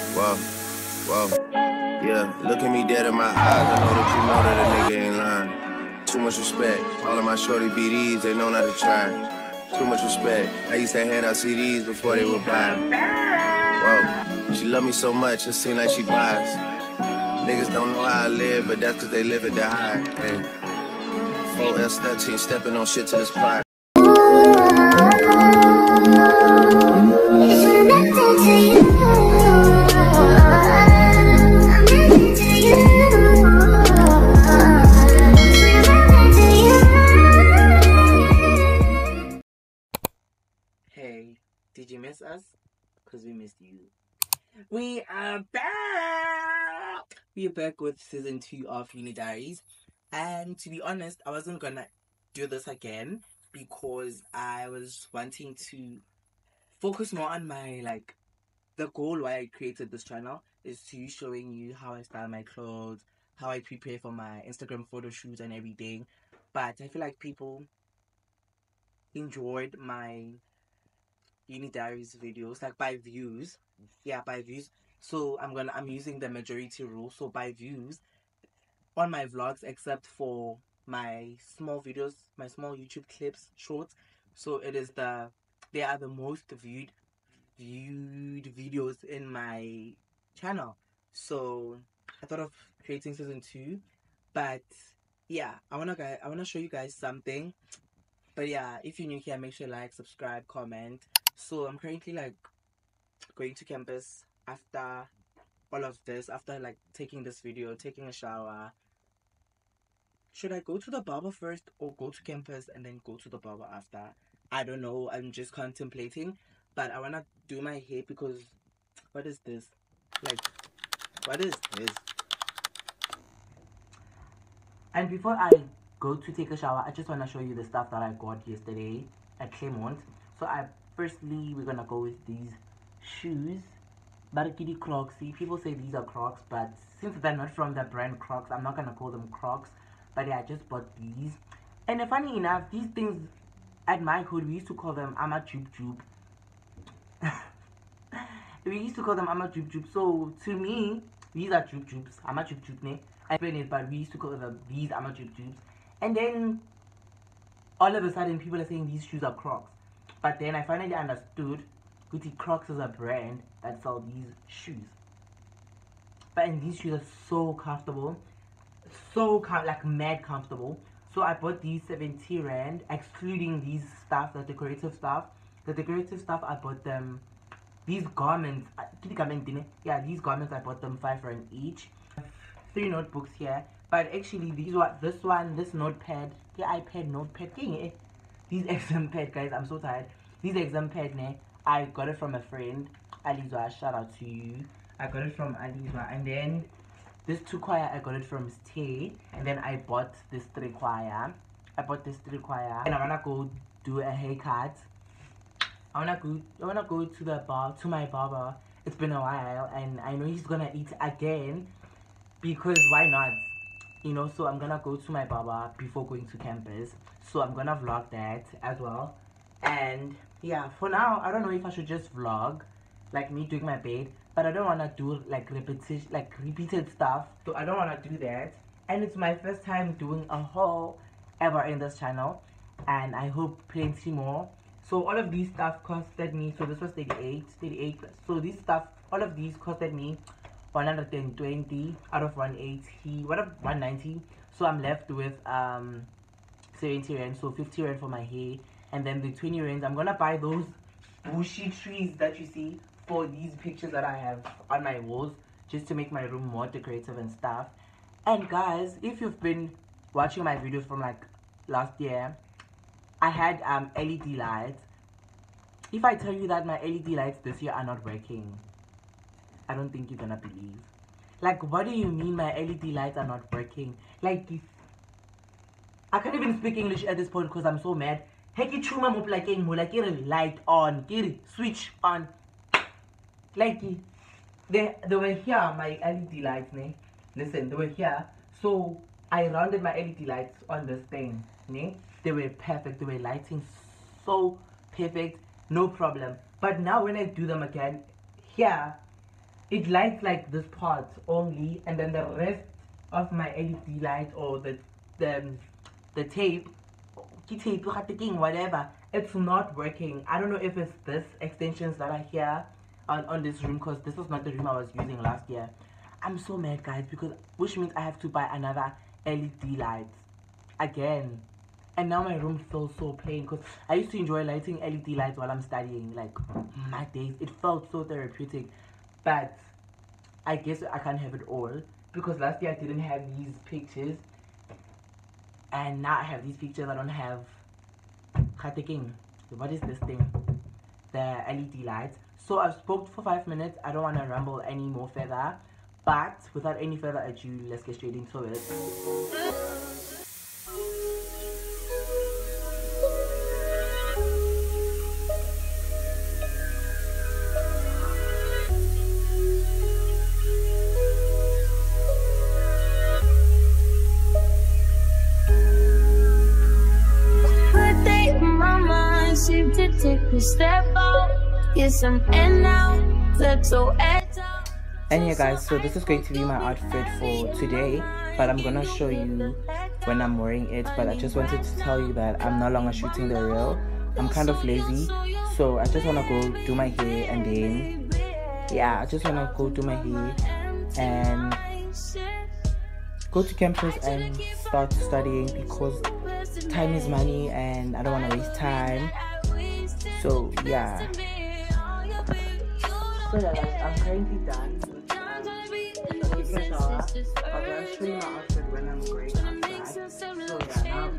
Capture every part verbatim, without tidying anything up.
Whoa, whoa. Yeah, look at me dead in my eyes. I know that you know that a nigga ain't lying. Too much respect. All of my shorty B Ds, they know not to try. Too much respect. I used to hand out C Ds before they would buy. Whoa, she love me so much, it seem like she buys. Niggas don't know how I live, but that's cause they live it that high. Hey, four L thirteen, stepping on shit to this pride. Hey, did you miss us? Because we missed you. We are back! We are back with season two of Uni Diaries. And to be honest, I wasn't gonna do this again because I was wanting to focus more on my, like, the goal why I created this channel is to showing you how I style my clothes, how I prepare for my Instagram photo shoots and everything. But I feel like people enjoyed my Uni Diaries videos, like by views. Yeah, by views. So I'm gonna I'm using the majority rule. So by views on my vlogs, except for my small videos, my small YouTube clips, shorts. So it is the they are the most viewed viewed videos in my channel. So I thought of creating season two, but yeah, I wanna guys I wanna show you guys something. But yeah, if you're new here, make sure you like, subscribe, comment. So I'm currently like going to campus after all of this, after like taking this video, taking a shower. Should I go to the barber first or go to campus and then go to the barber after? I don't know. I'm just contemplating. But I wanna do my hair because what is this? Like, what is this? And before I go to take a shower, I just wanna show you the stuff that I got yesterday at Claremont. So I firstly we're gonna go with these shoes. Barikidi Crocs. See, people say these are Crocs, but since they're not from the brand Crocs, I'm not gonna call them Crocs. But yeah, I just bought these. And funny enough, these things at my hood we used to call them Ama Jup Jup. We used to call them Ama Jup Jup. So to me, these are Jup Jups. Ama Jup Jup ne. I explain it, but we used to call them these Ama Jup Jups. And then all of a sudden, people are saying these shoes are Crocs. But then I finally understood Gucci Crocs is a brand that sells these shoes. But and these shoes are so comfortable, so com like mad comfortable. So I bought these seventy rand, excluding these stuff, the decorative stuff. The decorative stuff I bought them. These garments, yeah, these garments I bought them five rand each. Three notebooks here, but actually these one, this one, this notepad, the iPad notepad, these exam pad guys, I'm so tired. These exam pad ne. I got it from a friend, Alizwa, shout out to you. I got it from Alizwa. And then this two choir, I got it from Stay. And then I bought this three choir. I bought this three choir. And I wanna go do a haircut. I wanna go I wanna go to the bar to my barber. It's been a while and I know he's gonna eat again because why not? You know, so I'm gonna go to my barber before going to campus. So I'm gonna vlog that as well. And yeah, for now I don't know if I should just vlog like me doing my bed, but I don't want to do like repetition like repeated stuff, so I don't want to do that. And it's my first time doing a haul ever in this channel, and I hope plenty more. So all of these stuff costed me, so this was thirty-eight thirty-eight, so this stuff, all of these costed me one hundred twenty out of one eighty, what of one ninety. So I'm left with um seventy rand, so fifty rand for my hair, and then the twenty rand I'm gonna buy those bushy trees that you see for these pictures that I have on my walls, just to make my room more decorative and stuff. And guys, if you've been watching my videos from like last year, I had um L E D lights. If I tell you that my L E D lights this year are not working, I don't think you're gonna believe. Like, what do you mean my L E D lights are not working? Like, I can't even speak English at this point because I'm so mad. Like, like light on, switch on. Like, they, they were here, my L E D lights, ne? Listen, they were here. So, I rounded my L E D lights on this thing, ne? They were perfect. They were lighting so perfect. No problem. But now when I do them again, here, it lights like this part only, and then the rest of my L E D light or the the the tape, tape, whatever, it's not working. I don't know if it's this extensions that are here on, on this room, because this was not the room I was using last year. I'm so mad, guys, because which means I have to buy another L E D light again. And now my room feels so plain, because I used to enjoy lighting L E D lights while I'm studying. Like, my days, it felt so therapeutic. But I guess I can't have it all, because last year I didn't have these pictures, and now I have these pictures. I don't have what is this thing, the L E D lights. So I've spoke for five minutes. I don't want to ramble any more further, but without any further ado, let's get straight into it. To take a step out, get some air now, let's go air down. And yeah, guys, so this is going to be my outfit for today, but I'm gonna show you when I'm wearing it. But I just wanted to tell you that I'm no longer shooting the reel. I'm kind of lazy, so I just wanna go do my hair, and then yeah, I just wanna go do my hair and go to campus and start studying, because time is money and I don't want to waste time. So yeah, so yeah, guys, I'm currently done. I'm taking a shower. I'm going to show you my outfit when I'm going outside. So yeah,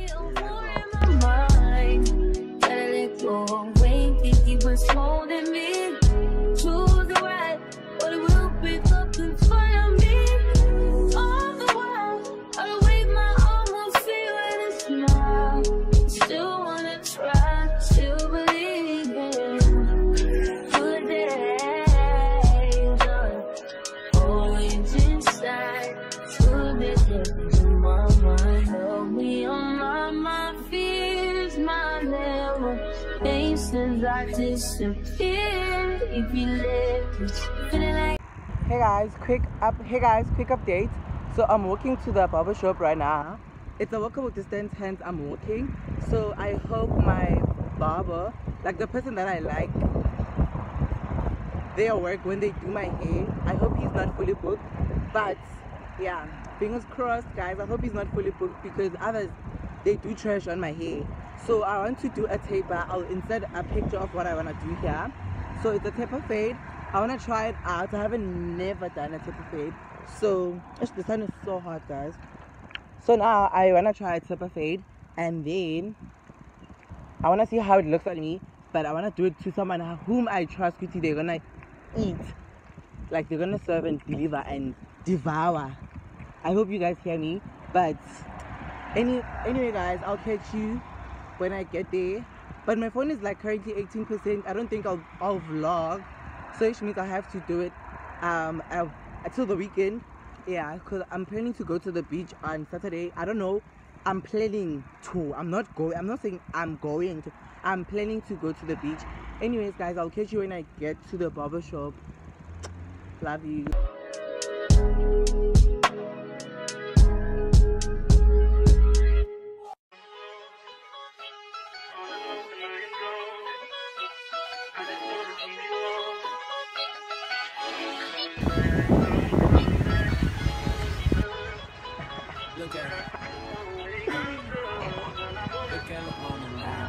Hey guys, quick up. Hey guys, quick update. So I'm walking to the barber shop right now. It's a walkable distance, hence I'm walking. So I hope my barber, like the person that I like, their work when they do my hair, I hope he's not fully booked. But yeah, fingers crossed, guys. I hope he's not fully booked, because others, they do trash on my hair. So I want to do a taper. I'll insert a picture of what I want to do here. So it's a taper fade. I want to try it out. I haven't never done a taper fade. So the sun is so hot, guys. So now I want to try a taper fade, and then I want to see how it looks on me. But I want to do it to someone whom I trust. They're gonna eat, like they're gonna serve and deliver and devour. I hope you guys hear me. But any anyway, guys, I'll catch you when I get there. But my phone is like currently eighteen percent. I don't think I'll, I'll vlog, so which means I have to do it um uh, until the weekend. Yeah, because I'm planning to go to the beach on Saturday. I don't know, I'm planning to. I'm not going. I'm not saying I'm going to. I'm planning to go to the beach. Anyways, guys, I'll catch you when I get to the barber shop. Love you. Look at her. Look at her on the line.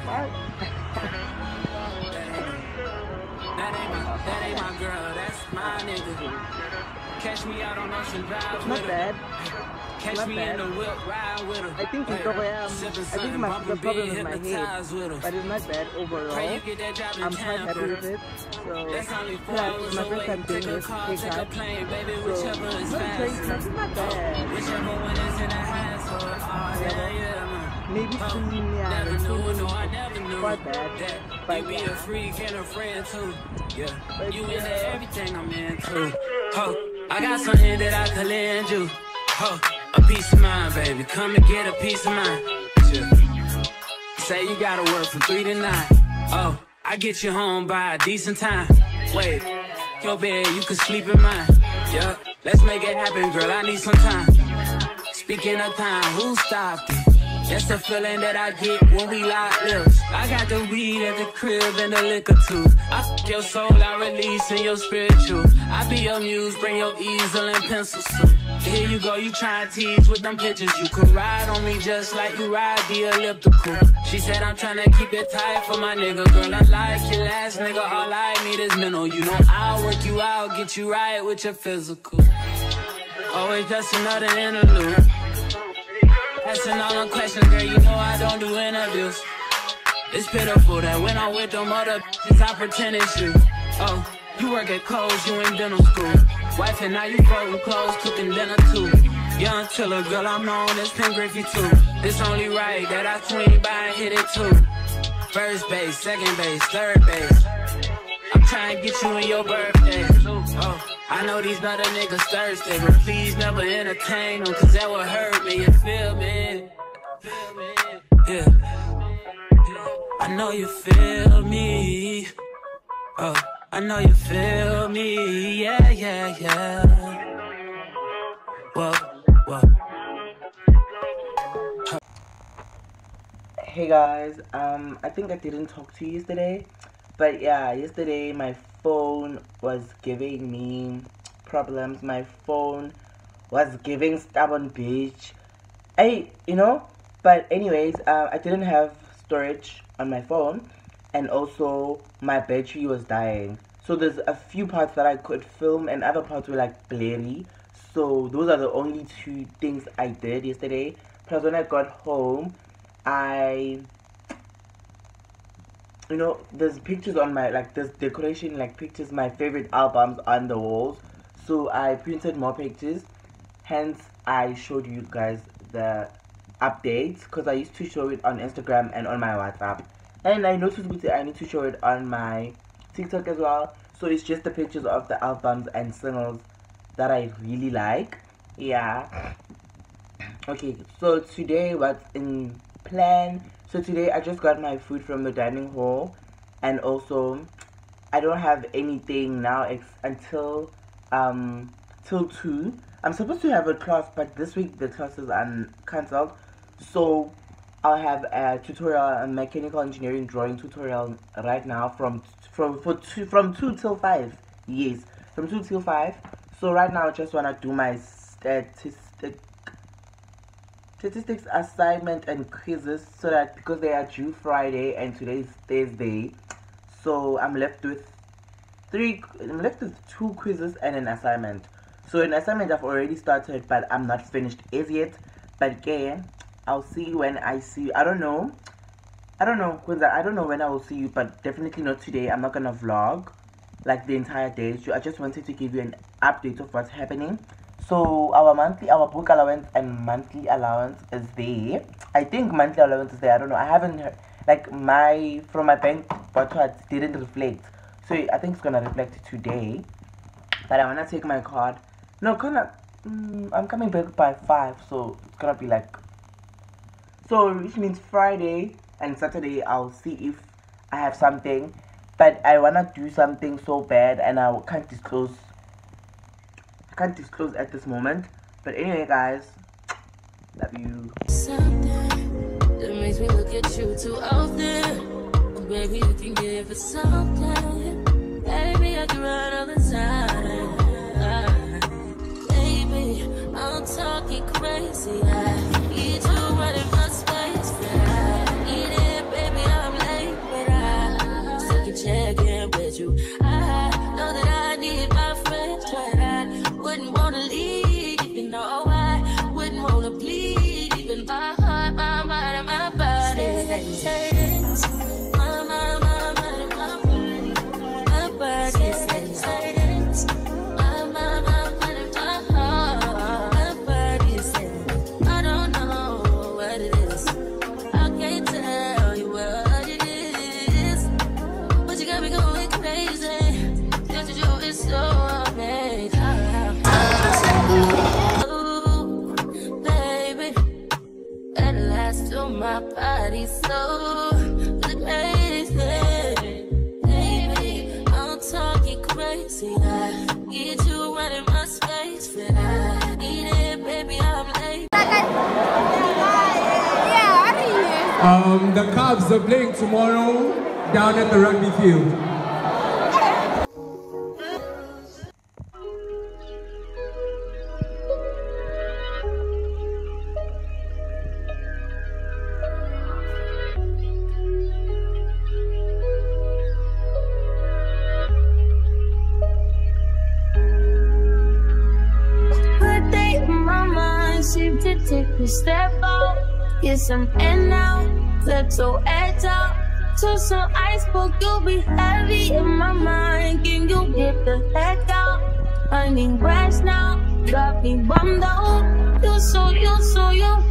That ain't my, that ain't my girl. That's my nigga. Catch me out on Ocean Drive. Not bad. Catch Not me bad. in the whip, ride with her. I think it's the way I'm, I think my, the problem is my head, but it's not bad overall. I'm quite happy with it. So, plus, it's my first time doing this cake cut. So, no change, it's not bad. Whichever one is in the house, Yeah, maybe soon, yeah, never knew, soon, no, I never knew quite bad, that but you be yeah. a freak and a friend too. Yeah, But you yeah. into everything I'm into. Ho, I got something that I could lend you. Ho, a piece of mind, baby. Come and get a piece of mind. Yeah. Say you gotta work from three to nine. Oh, I get you home by a decent time. Wait, your bed, you can sleep in mine. Yeah, let's make it happen, girl, I need some time. Speaking of time, who stopped it? That's the feeling that I get when we lock lips. I got the weed at the crib and the liquor too. I fuck your soul, I release in your spiritual. I be your muse, bring your easel and pencils too. Here you go, you try and tease with them pictures. You could ride on me just like you ride the elliptical. She said I'm trying to keep it tight for my nigga. Girl, I like your last nigga, all I need is mental. You know I'll work you out, get you right with your physical. Always just another interlude. Asking all them questions, girl, you know I don't do interviews. It's pitiful that when I'm with them other bitches, I pretend it's you. Oh, you work at Kohl's, you in dental school. Wife and now you folding clothes, cooking dinner too. Young Tiller, girl, I'm known as Pen Griffey too. It's only right that I swing by and hit it too. First base, second base, third base. I'm trying to get you in your birthday. Oh, I know these other niggas thirsty, but please never entertain them, cause that would hurt me, you feel me? Yeah. I know you feel me. Oh, I know you feel me. Yeah, yeah, yeah. Whoa, whoa. Hey guys, um, I think I didn't talk to you yesterday, but yeah, yesterday my phone was giving me problems. My phone was giving stubborn bitch. I, you know, but anyways, uh, I didn't have storage on my phone, and also my battery was dying. So there's a few parts that I could film, and other parts were like blurry. So those are the only two things I did yesterday. Plus when I got home, I, you know, there's pictures on my, like, there's decoration, like pictures, my favorite albums on the walls. So I printed more pictures, hence I showed you guys the updates, because I used to show it on Instagram and on my WhatsApp, and I noticed that I need to show it on my TikTok as well. So it's just the pictures of the albums and singles that I really like. Yeah. Okay, so today what's in plan? So today I just got my food from the dining hall, and also I don't have anything now ex until um till two. I'm supposed to have a class, but this week the classes are cancelled, so I'll have a tutorial, a mechanical engineering drawing tutorial right now from from for two from two till five. Yes, from two till five. So right now I just wanna do my statistic statistics assignment and quizzes, so that because they are due Friday and today is Thursday, so I'm left with three. I'm left with two quizzes and an assignment. So an assignment I've already started, but I'm not finished as yet. But again, I'll see you when I see you. I don't know. I don't know when I don't know when I will see you, but definitely not today. I'm not gonna vlog like the entire day. So I just wanted to give you an update of what's happening. So our monthly, our book allowance and monthly allowance is there. I think monthly allowance is there. I don't know. I haven't heard, like my from my bank, but what didn't reflect. So I think it's gonna reflect today. But I wanna take my card. No, gonna. Mm, I'm coming back by five, so it's gonna be like. So which means Friday and Saturday I'll see if I have something, but I wanna do something so bad, and I can't disclose. I can't disclose at this moment. But anyway, guys, love you. Something that makes me look at you too often. Baby, you can give it something. Baby, I can run all the time. Baby, I'm talking crazy. I need you running my space. I need it, baby, I'm late, but I still can check in with you. I know that I need my friends, but I wouldn't wanna leave. You know, I wouldn't wanna bleed. Even my heart, my mind, and my body. My, my, my, my, my body. crazy. I need you running my space, but I need it, baby, I'm late. Um, the Cubs are playing tomorrow down at the rugby field. Good day in my mind, seem to take a step out. Get some air now, let your edge out. To some iceberg, you'll be heavy in my mind. Can you get the heck out? I need rest now, got me bummed out. You so, you so, you